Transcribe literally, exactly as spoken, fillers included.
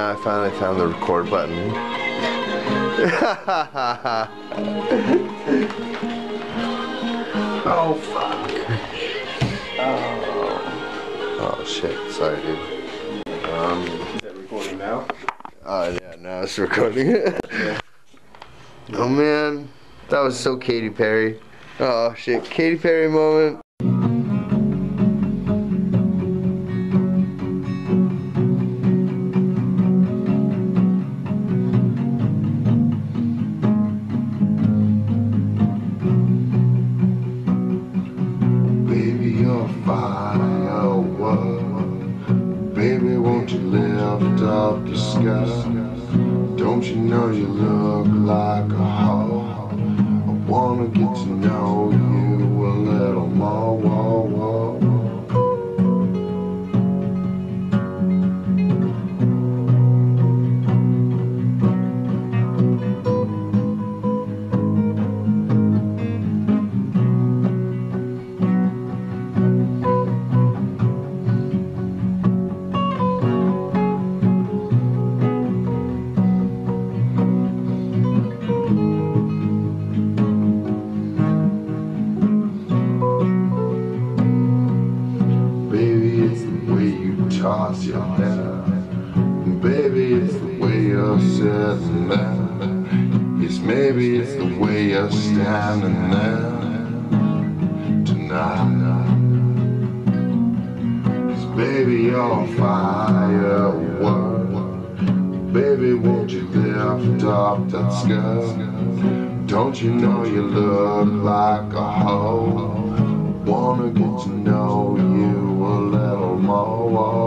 Now I finally found the record button. Oh fuck. Oh. Oh shit, sorry dude. Um, Is that recording now? Oh yeah, now it's recording. Yeah. Oh man, that was so Katy Perry. Oh shit, Katy Perry moment. Firework, baby, won't you lift up the sky? Don't you know you look like a hoe? I wanna get to know you a little more. Whoa, whoa. Toss your hair, baby, it's the way you're sitting there. Yes, maybe it's the way you're standing there tonight. 'Cause baby, you're firework. Baby, won't you lift up that skirt? Don't you know you look like a hoe? Wanna get to know you a little more.